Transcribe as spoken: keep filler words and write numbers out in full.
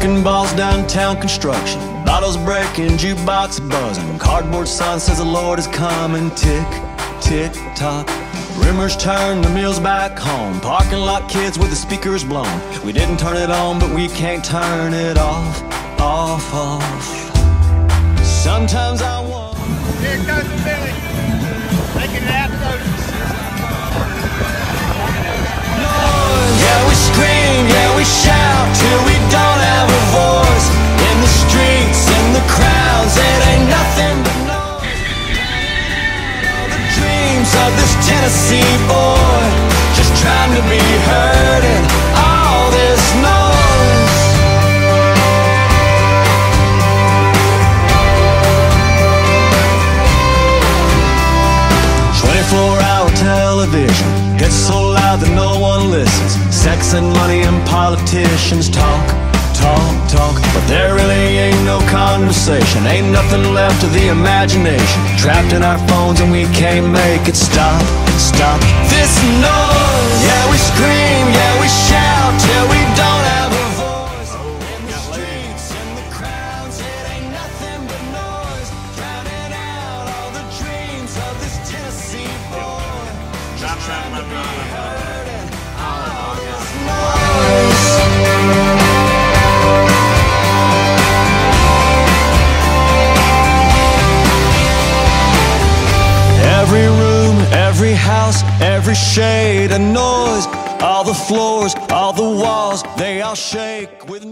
Wrecking balls, downtown construction, bottles breaking, jukebox buzzing, cardboard sign says the Lord is coming. Tick, tick, tock. Rumors turn, the mill's back home. Parking lot kids with the speakers blown. We didn't turn it on, but we can't turn it off, off, off. Sometimes I want. Here goes the Billy, making it out those. Yeah, we scream, yeah, we shout till we don't have a voice. In the streets, in the crowds, it ain't nothing but noise. All the dreams of this Tennessee boy, just trying to be heard in all this noise. twenty-four hour television gets so loud that no one listens. Sex and money and politicians talk, talk, talk, but there really ain't no conversation. Ain't nothing left of the imagination. Trapped in our phones and we can't make it stop, stop this noise. Yeah, we scream, yeah, we shout till we don't have a voice. In the streets, in the crowds, it ain't nothing but noise. Drowning out all the dreams of this Tennessee boy. Just trying to be heard in all this noise. Every room, every house, every shade of noise. All the floors, all the walls, they all shake with